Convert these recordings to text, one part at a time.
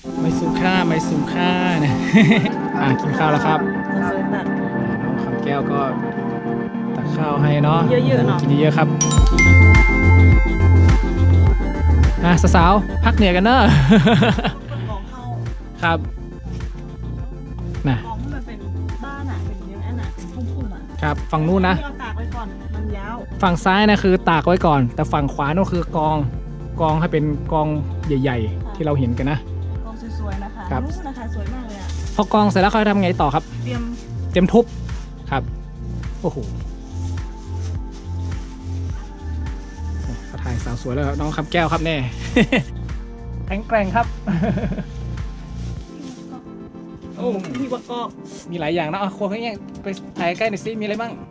ไม่สูงค่าไม่สูงค่านะกินข้าวแล้วครับน้องคำแก้วก็ตักข้าวให้เนาะเยอะๆเนาะกินเยอะๆครับสาวๆพักเหนื่อยกันเนอะครับนะของมันเป็นบ้านอ่ะเป็นยังไงน่ะเป็นพุ่มๆอ่ะครับฝั่งนู้นนะเราตากไว้ก่อนมันยาวฝั่งซ้ายนะคือตากไว้ก่อนแต่ฝั่งขวานั่นคือกองให้เป็นกองใหญ่ๆที่เราเห็นกันนะกองสวยๆนะคะครับนะคะสวยมากเลยอ่ะพอกองเสร็จแล้วเขาทำไงต่อครับเตรียมทุบครับโอ้โหเขาถ่ายสาวสวยแล้วน้องคำแก้วครับแน่ แข็งแกร่งครับโอ้มีประกอบมีหลายอย่างนะครัวเขาเนี่ยไปถ่ายใกล้หน่อยสิมีอะไรบ้าง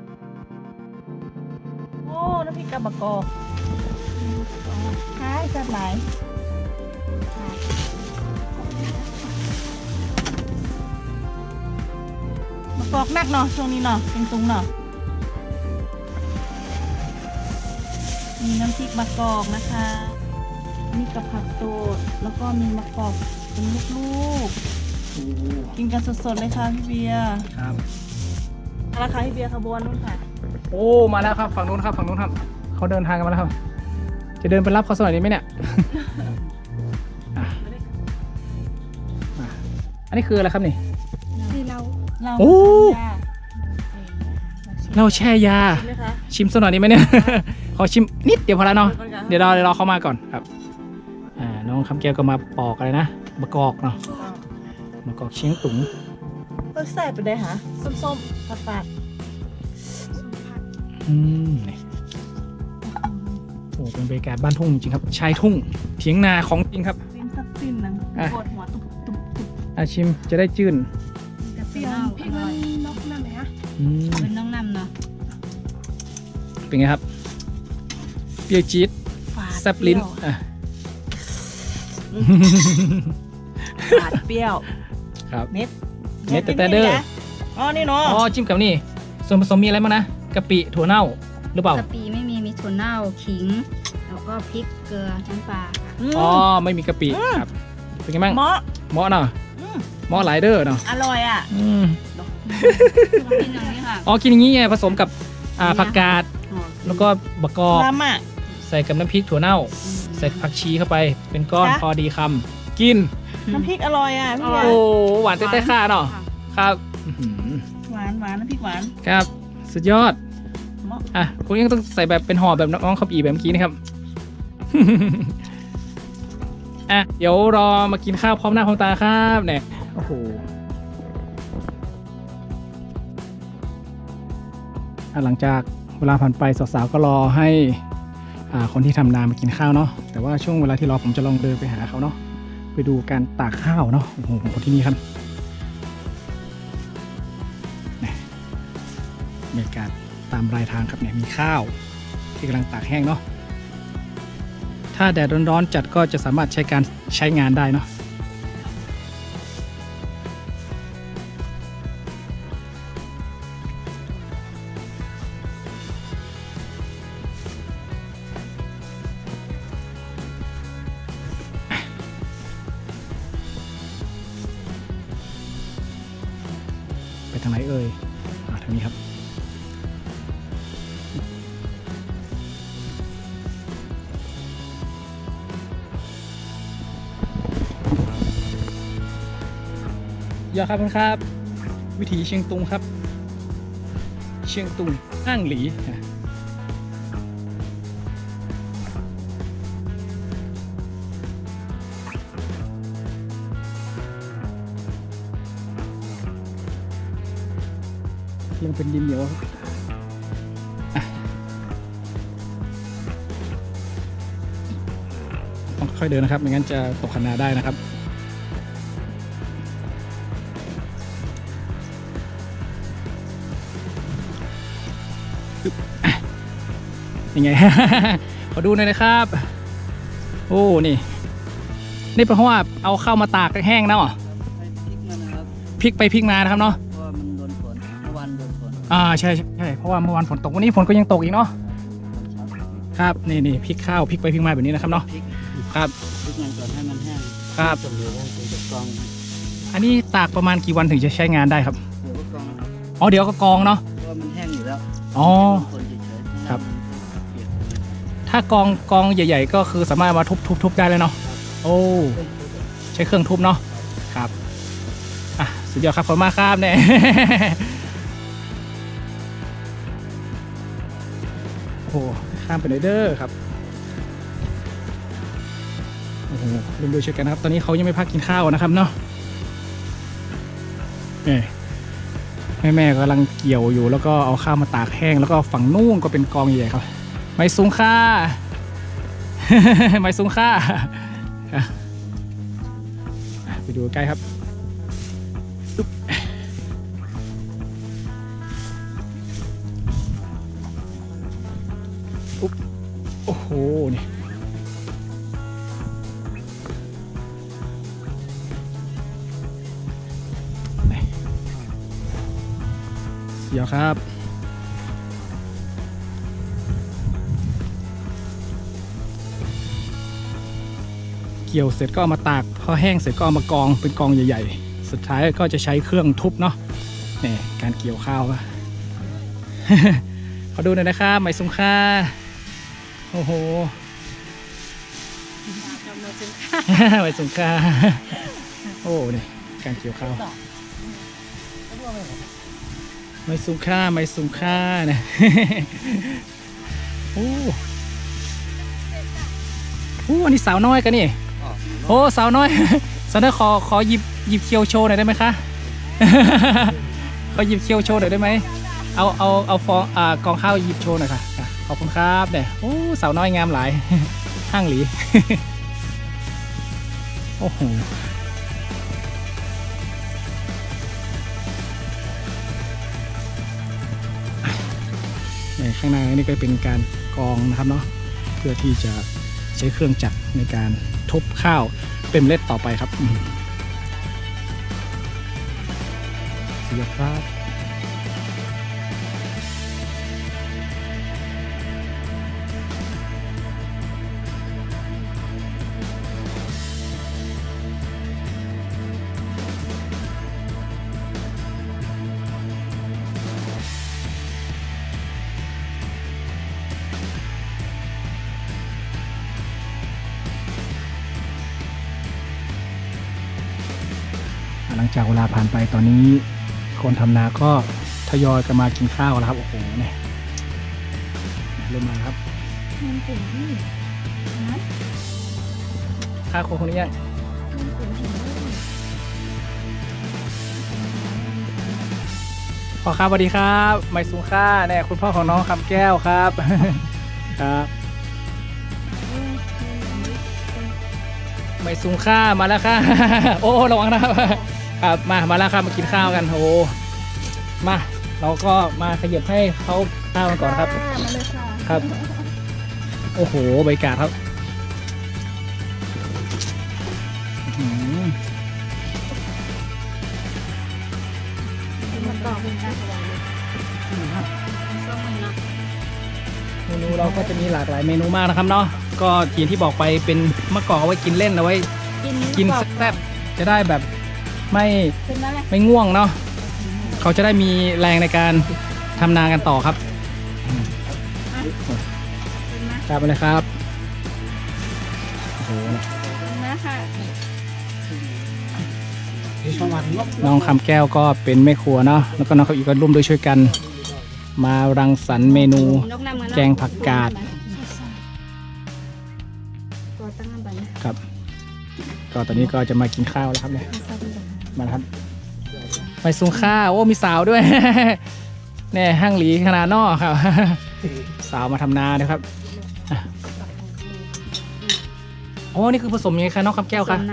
โอ้น้ำพริกกับประกอบใช่จัดหลายประกอบนักเนาะช่วงนี้เนาะเป็นตุงเนาะมีน้ำพริกมะกอกนะคะมีกับผักสดแล้วก็มีมะกอกเป็นลูกๆกินกันสดๆเลยค่ะพี่เบียร์ครับราคาพี่เบียร์ขบวนนู้นค่ะโอ้มาแล้วครับฝั่งนู้นครับเขาเดินทางกันมาแล้วครับจะเดินไปรับเขาสักหน่อยนี้ไหมเนี่ย อันนี้คืออะไรครับนี่โอ้เราแช่ยาชิมสักหน่อยนี้ไหมเนี่ย ขอชิมนิดเดียวพอแล้วเนาะเดี๋ยวรอเขามาก่อนครับน้องคำแก้วก็มาปอกอะไรนะมะกอกเนาะมะกอกเชียงตุงก็ใส่ไปได้ฮะส้มๆปาดโอ้เป็นบรรยากาศบ้านทุ่งจริงครับชายทุ่งเถียงนาของจริงครับซิมสักซิมนึงปวดหัวตุ๊บชิมจะได้จื่นเปรี้ยวพี่มันนกน้ำไหมฮะเป็นน้องน้ำเนาะเป็นไงครับเปรี้ยวจี๊ดแซ่บลิ้นเปรี้ยวครับเม็ดแต่เด้ออ๋อนี่เนาะอ๋อจิ้มกับนี่ส่วนผสมมีอะไรบ้างนะกะปิถั่วเน่าหรือเปล่ากะปิไม่มีถั่วเน่าขิงแล้วก็พริกเกลือน้ำปลาอ๋อไม่มีกะปิครับเป็นไงบ้างเหมาะเนาะเหมาะหลายเด้อเนาะอร่อยอ่ะกินอย่างนี้ค่ะอ๋อกินอย่างนี้ไงผสมกับผักกาดแล้วก็บะกอกใส่กับน้ำพริกถั่วเน่าใส่ผักชีเข้าไปเป็นก้อนพอดีคำกินน้ำพริกอร่อยอ่ะพี่โอ้หวานเต้ๆข้าเนาะครับหวานน้ำพริกหวานครับสุดยอดคุณยังต้องใส่แบบเป็นห่อแบบน้องขับอีแบบเมื่อกี้นะครับเดี๋ยวรอมากินข้าวพร้อมหน้าพร้อมตาครับเนี่ยโอ้โหหลังจากเวลาผ่านไปสาวๆก็รอให้คนที่ทำนามากินข้าวเนาะแต่ว่าช่วงเวลาที่รอผมจะลองเดินไปหาเขาเนาะไปดูการตากข้าวเนาะโอ้โหของคนที่นี่ครับบรรยากาศตามรายทางครับเนี่ยมีข้าวที่กำลังตากแห้งเนาะถ้าแดดร้อนๆจัดก็จะสามารถใช้งานได้เนาะไปทางไหนเอ่ยทางนี้ครับยอดครับวิถีเชียงตุงครับเชียงตุงอ้างหลียังเป็นดินเหนียวต้องค่อยเดินนะครับไม่งั้นจะตกคันนาได้นะครับยังไง ขอดูหน่อยนะครับโอ้นี่เพราะว่าเอาเข้ามาตากแห้งนะพลิกไปพลิกมานะครับเนาะเพราะว่ามันโดนฝนเมื่อวานโดนฝนใช่เพราะว่าเมื่อวานฝนตกวันนี้ฝนก็ยังตกอีกเนาะครับนี่พลิกข้าวพลิกไปพลิกมาแบบนี้นะครับเนาะครับพลิกมันก่อนให้มันแห้งครับสมเด็จยังเป็นกองอันนี้ตากประมาณกี่วันถึงจะใช้งานได้ครับเดี๋ยวก็กองครับอ๋อเดี๋ยวก็กองเนาะเพราะว่ามันแห้งอยู่แล้วอ๋อคนเฉยๆครับเปียกถ้ากองใหญ่ ๆ ก็คือสามารถมาทุบได้เลยเนาะโอ้ใช้เครื่องทุบเนาะครับอ่ะสุดยอดครับขอบคุณมากครับเนี่ย โอ้โหข้ามไปเลยเด้อครับโอ้โหร่วมด้วยช่วยกันนะครับตอนนี้เขายังไม่พักกินข้าวนะครับเนาะแม่กำลังเกี่ยวอยู่แล้วก็เอาข้าวมาตากแห้งแล้วก็ฝั่งนู่นก็เป็นกองใหญ่ๆครับไม่สูงค่า ไม่สูงค่าไปดูใกล้ครับตุ๊บอุ๊บโอ้โหนี่เดี๋ยวครับเกี่ยวเสร็จก็เอามาตากพอแห้งเสร็จก็เอามากองเป็นกองใหญ่ๆสุดท้ายก็จะใช้เครื่องทุบเนาะนี่การเกี่ยวข้าว ขอดูหน่อยนะครับไม่ซุ้มค่าโอ้โห ไม่ซุ้มค่าโอ้นี่การเกี่ยวข้าวไม่ซุ้มค่าไม่ซุ้มค่าเนี่ย โอ้โหอันนี้สาวน้อยกันนี่ โอ้สาวน้อย สาวน้อยขอหยิบเคียวโชว์หน่อยได้ไหมคะ ขอหยิบเคียวโชว์หน่อยได้ไหมเอาฟองกองข้าวหยิบโชว์หน่อยค่ะขอบคุณครับเนี่ยโอ้สาวน้อยงามหลาย ห้างหลี โอ้โหในข้างหน้านี่ก็เป็นการกองนะครับเนาะเพื่อที่จะใช้เครื่องจักรในการทุบข้าวเป็นเมล็ดต่อไปครับเสียครับ หลังจากเวลาผ่านไปตอนนี้คนทำนาก็ทยอยกันมากินข้าวแล้วครับโอ้โหเนี่ยเริ่มมาครับข้าวคนนี้ยังพ่อครับสวัสดีครับไม่สูงค่าเนี่ยคุณพ่อของน้องคำแก้วครับ ครับไม่สูงค่ามาแล้วค่ะ โอ้ระวังนะครับครับมาแล้วครับมากินข้าวกันโอ้มาเราก็มาขยับให้เขาข้าวกันก่อนครับมาเลยค่ะครับโอ้โหบรรยากาศครับเมนูเราก็จะมีหลากหลายเมนูมากนะครับเนาะก็อย่างที่บอกไปเป็นมะกอกเอาไว้กินเล่นเอาไว้กินแซ่บจะได้แบบไม่ง่วงเนาะเขาจะได้มีแรงในการทำนากันต่อครับจับไปเลยครับโอ้โหน้องคำแก้วก็เป็นแม่ครัวเนาะแล้วก็น้องเขาอีกก็ร่วมด้วยช่วยกันมารังสรรค์เมนูแกงผักกาดครับก็ตอนนี้ก็จะมากินข้าวแล้วครับเนี่ยมาครับไปสูงข้าวโอ้มีสาวด้วย เนี่ยห้างหลีขนาดนอกครับ สาวมาทำนานะครับโอ้นี่คือผสมยังไงคะน้องคำแก้วคะ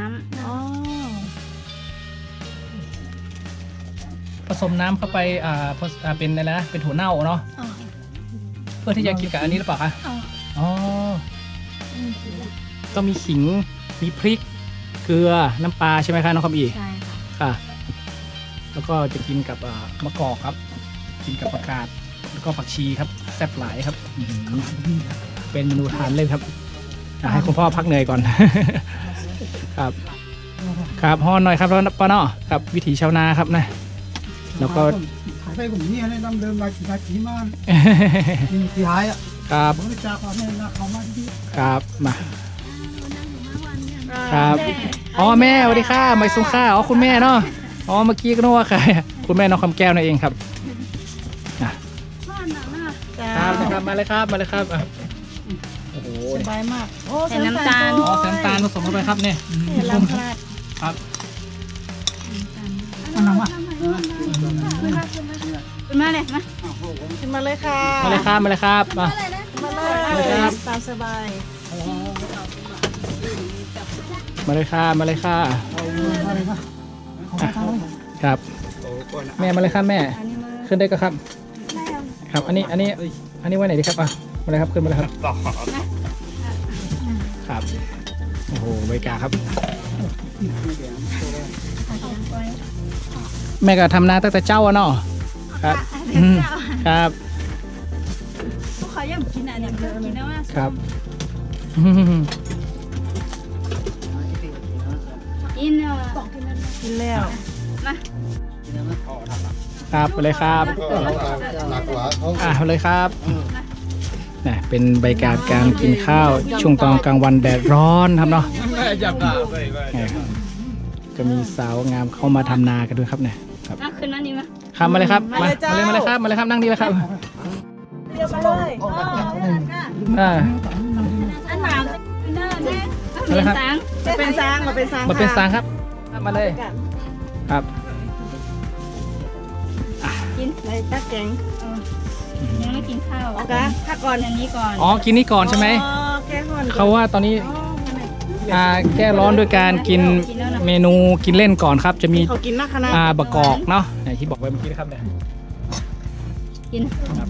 ผสมน้ำเข้าไปเป็นอะไรนะเป็นถั่วเน่าเนาะเพื่อที่จะกินกับอันนี้หรือเปล่าคะอ๋อก็มีขิงมีพริกเกลือน้ำปลาใช่ไหมคะน้องคำอีใช่ค่ะแล้วก็จะกินกับมะกอกครับกินกับผักกาดแล้วก็ผักชีครับแซ่บหลายครับเป็นเมนูทานเล่นครับให้คุณพ่อพักเหนื่อยก่อน ครับครับฮ้อนหน่อยครับแล้วป้าเนาะครับวิถีชาวนาครับนะแล้วก็ขายไปผมนี่ให้น้ำเดิมราชีมากที่หายอ่ะครับผมไม่จากความแม่นาเขามาที่ครับมาครับอ๋อแม่สวัสดีค่ะไม่สุข้าอ๋อคุณแม่เนาะอ๋อเมื่อกี้ก็นึกว่าใครคุณแม่น้องคำแก้วนั่นเองครับครับนะครับมาเลยครับมาเลยครับโอ้โหสบายมากโอ้ใส่น้ำตาลอ๋อแสนตาลผสมเข้าไปครับเนี่ยลำพลาดครับมันน้ำอ่ะขึ้นมาเลยมาขึ้นมาเลยค่ะมาเลยครับมาเลยครับมามาเลยครับตามสบายมาเลยค่ะมาเลยค่ะครับแม่มาเลยครับแม่ขึ้นได้ก็ครับครับอันนี้ไว้ไหนดีครับอ่ะมาเลยครับขึ้นมาเลยครับครับโอ้โหใบกาครับแม่ก็ทำนาตั้งแต่เจ้าอะเนาะครับครับเขายังกินอันนี้กินได้ว่าครับกินเนาะกินแล้วมาครับไปเลยครับไปเลยครับนะเป็นบรรยากาศการกินข้าวช่วงตอนกลางวันแดดร้อนครับเนาะก็มีสาวงามเข้ามาทำนากันด้วยครับเนี่ยครับมาขึ้นมานี่มาครับมาเลยครับมาเลยมาเลยครับมาเลยครับนั่งดีเลยครับเดี๋ยวมาเลยอ่าอันหนาวเนินแม่มาเลยครับจะเป็นซางมาเป็นซางมาเป็นสางครับมาเลยครับกินในตักแกงยังไม่กินข้าวเอากะถ้าก่อนอันนี้ก่อนอ๋อกินนี่ก่อนใช่ไหมอ๋อแกห่อนเขาว่าตอนนี้แก้ร้อนด้วยการกินเมนูกินเล่นก่อนครับจะมีเขากินนักขนาดบะกอกเนาะอย่างที่บอกไว้เมื่อกี้นะครับเนี่ยกินครับ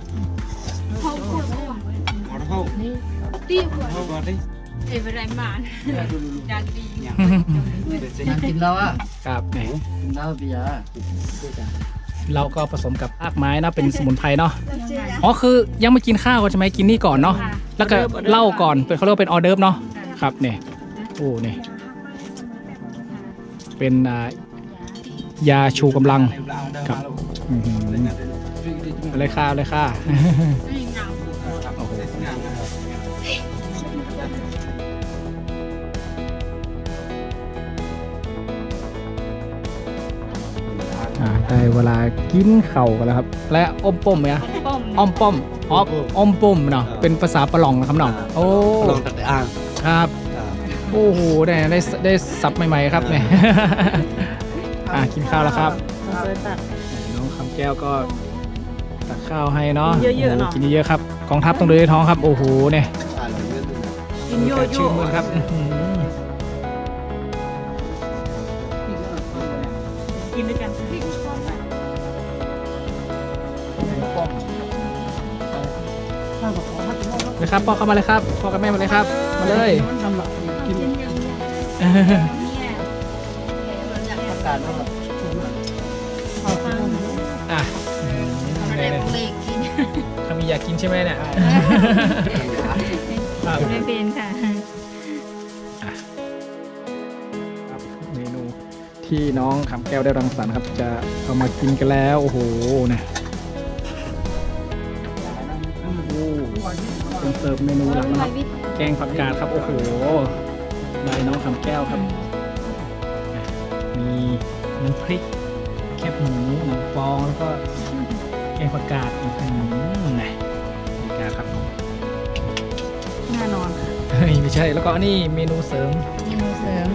ตีหัวเอ้ยเป็นไรหมานจานดียังกินแล้วอ่ะครับเนี่ยกินแล้วเบียร์เราก็ผสมกับรากไม้นะเป็นสมุนไพรเนาะอ๋อคือยังไม่กินข้าวใช่ไหมกินนี่ก่อนเนาะแล้วก็เหล้าก่อนเป็นเขาเรียกว่าเป็นออเดิร์ฟเนาะครับเนี่ยโอ้เนี่ยเป็นยาชูกำลังครับเลยค่ะเลยค่ะโอ้โหได้เวลากินเข่าวกันแล้วครับและอมป่มไหมอะป้อมอมป้อมอมป่มเนาะเป็นภาษาปะหลองนะครับเนาะโอ้ลองตัดอ่างครับโอ้โหได้สับใหม่ๆครับเนี่ย กินข้าวแล้วครับเคยตักน้องคำแก้วก็ตักข้าวให้เนาะเยอะๆเนาะกินเยอะๆครับกองทัพต้องเดินในท้องครับโอ้โหเนี่ยกินโยชื่โย่นมือครับอื้อหือกินด้วยกันเลยครับพ่อเข้ามาเลยครับพ่อกับแม่มาเลยครับมาเลยกินการว่าแบบอ่ะอะไรพวกเล็กกินถ้ามีอยากกินใช่ไหมเนี่ยครับไม่เป็นค่ะครับเมนูที่น้องคำแก้วได้รังสรรค์ครับจะเอามากินกันแล้วโอ้โหเนี่ยเป็นเสิร์ฟเมนูหลังนะครับแกงผักกาดครับโอ้โหได้น้องคำแก้วครับมีน้ำพริกแคบหมูหนังฟองแล้วก็แกงผักกาดนะผักกาดครับแน่นอนค่ะเฮ้ยไม่ใช่แล้วก็นี่เมนูเสริมเมนูเสริม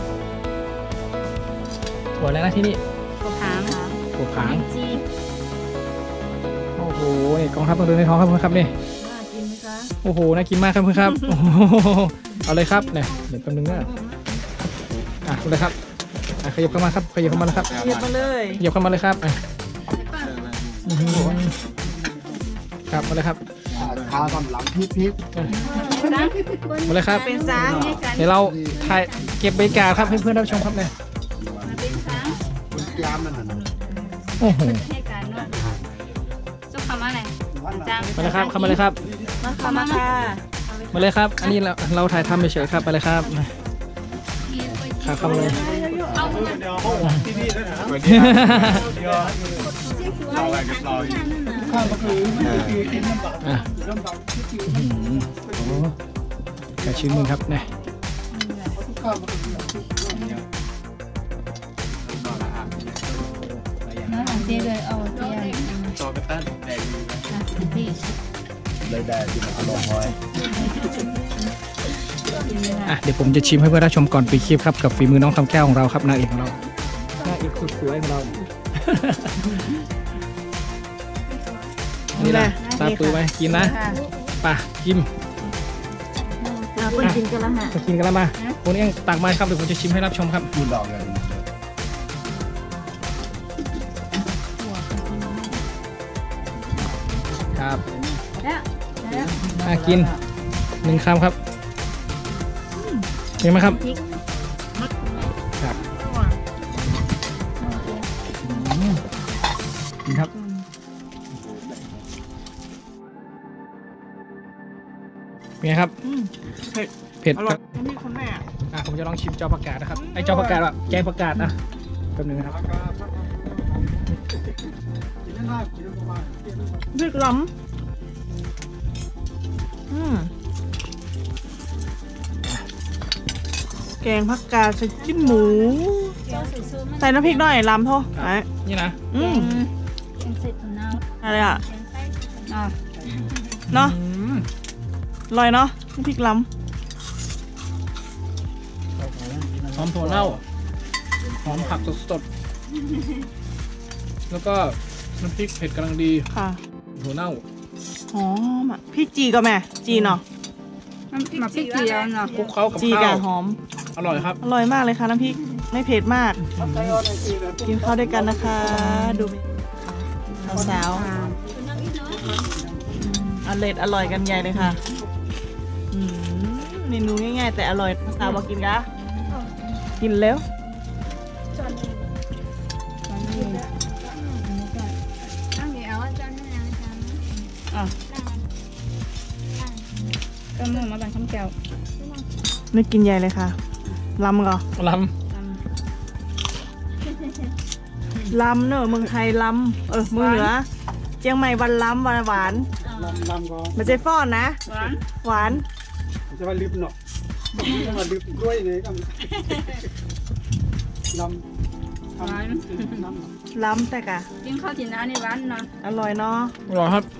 ถั่วแล้วนะที่นี่กระเพราถั่วผางจีโอ้โหนี่กองทัพต้องเดินในท้องครับเพื่อนครับนี่น่ากินไหมคะโอ้โหน่ากินมากครับเพื่อนครับโอ้โหเอาเลยครับเนี่ยเดี๋ยวแป๊บนึงนะเอาเลยครับขยับเข้ามาครับขยับเข้ามาเลยครับเรียบมาเลยขยับเข้ามาเลยครับอื้อหือครับมาเลยครับข้าวตำหลังพริกมาเลยครับเป็นซางเดี๋ยวเราถ่ายเก็บบรรยากาศครับให้เพื่อนรับชมครับเนี่ยมาเป็นช้างยามนั่นน่ะโอ้โหให้การนวดเจ้าคำอะไรจางมาเลยครับเข้ามาเลยครับมาค่ะมาค่ะมาเลยครับ อันนี้เราถ่ายทำเฉยๆครับไปเลยครับเข้ามาเลยเข้าวก็คือไม่ได้กินลำบากลำบากที่จริงกระชิ้นหนึ่งครับเนี่ยข้าวก็คือน้ำเตี้ยเลยเอาเตี้ยจอกระตั้นแดงดีไหมที่เลยแดงดีอร่อยเดี๋ยวผมจะชิมให้เพื่อนรับชมก่อนปิดคลิปครับกับฝีมือน้องคำแก้วของเราครับนางเอกของเรานางเอกสุดสวยของเรานี่แหละตาปือไหมกินนะป่ะกินเพิ่งกินกันแล้วฮะกินกันแล้วมาคนนี้ตักมาครับเดี๋ยวผมจะชิมให้รับชมครับดูดอกเลยครับแล้วกิน1 คำครับเห็นไหมครับครับกินครับเป็นไงครับเผ็ดครับนี่คุณแม่ผมจะลองชิมจอผักกาดนะครับไอจอผักกาดแบบแกงผักกาดนะแป๊บนึงนะครับพริกล้ำแกงผักกาดใส่จิ้นหมูใส่น้ำพริกหน่อยล้ำเท่าไหร่นี่นะยังเสร็จแล้วอะไรอ่ะอ่ะเนาะอร่อยเนาะน้ำพริกล้หอมถั่วเน่าหอมผักสดๆแล้วก็น้ำพริกเผ็ดกำลังดีำค่ะถั่วเน่าหอมอ่ะพริกจีก็แม่จีเนาะมาพริกเจียวเนาะคลุกเคล้ากับจีข้ากับวหอมอร่อยครับอร่อยมากเลยค่ะน้ำพริกไม่เผ็ดมาก กินข้าวด้วยกันนะคะ ดูสาวๆอร่อยกันใหญ่เลยค่ะเมนูง่ายๆแต่อร่อยสาวบอกกินกะกินแล้วตั้งเดี๋ยวอาจารย์นั่นอาจารย์อ่ะก็มึงมาตั้งคำแก้วนึกกินใหญ่เลยค่ะลำก่อนลลำเนอะเมืองไทยลำเมืองเหนือเจียงใหม่วันล้ำวันหวานลำก็ไม่ใช่ฟ้อนนะ หวานจะว่าลืมเนาะจะว่าลืมกล้วยเลยกันลำลำล้ำแต่กะกินข้าวจีนน้ำในร้านเนาะอร่อยเนาะำอร่อยครับ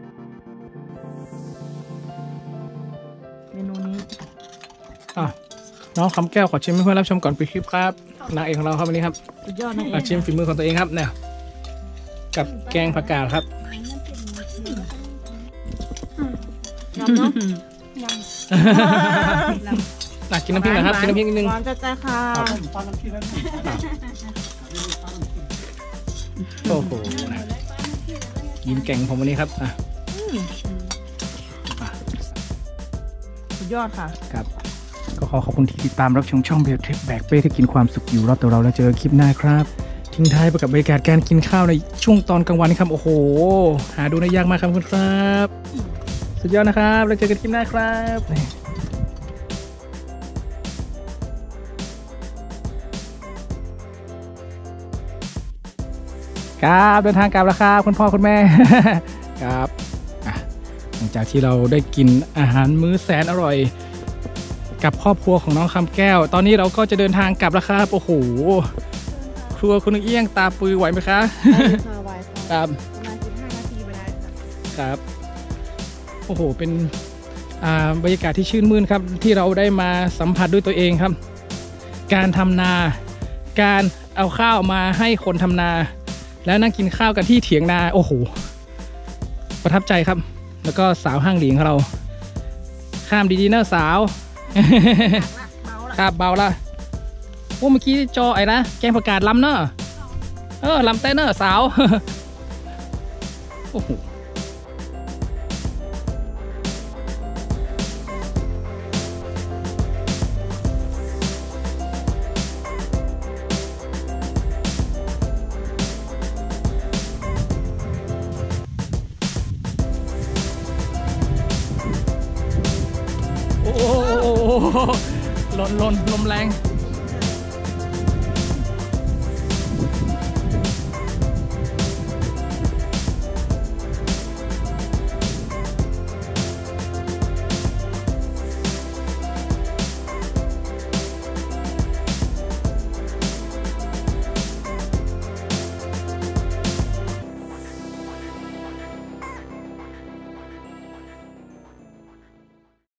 เมนูนี้น้องคำแก้วขอชิมให้เพื่อนรับชมก่อนปิดคลิปครับนางเอกของเราครับวันนี้ครับสุดยอดนะมาชิมฝีมือของตัวเองครับเนี่ยกับแกงผักกาดครับยำเนาะกินน้ำพริกหน่อยครับกินน้ำพริกนิดนึงหวานจัดๆค่ะปลาน้ำขี้แล้วโอ้โหยิ้มแก่งผมวันนี้ครับสุดยอดค่ะครับก็ขอขอบคุณที่ติดตามรับชมช่องเบลทริปแบกเป้ที่กินความสุขอยู่รอบตัวเราแล้วเจอคลิปหน้าครับทิ้งท้ายไปกับบรรยากาศการกินข้าวในช่วงตอนกลางวันครับโอ้โหหาดูได้ยากมากครับคุณครับสุดยอดนะครับแล้วเจอกันคลิปหน้าครับครับเดินทางกลับแล้วครับคุณพ่อคุณแม่ ครับหลังจากที่เราได้กินอาหารมื้อแสนอร่อยกับครอบครัวของน้องคำแก้วตอนนี้เราก็จะเดินทางกลับแล้วครับโอ้โหครัวคุณเอี้ยงตาปือไหวไหมคะค่ะไวค่ะครับประมาณ15 นาทีไปได้ค่ะครับโอ้โหเป็นบรรยากาศที่ชื่นมื่นครับที่เราได้มาสัมผัสด้วยตัวเองครับ การทำนาการเอาข้าวมาให้คนทำนาแล้วนั่งกินข้าวกันที่เถียงนาโอ้โหประทับใจครับแล้วก็สาวห้างหลิงของเราข้ามดีๆนะสาว ครับเบาละโอ้เมื่อกี้จอไอ้นะแกงผักกาดลำเนอะลำเต้นเนอะสาว โอ้โหลมแรง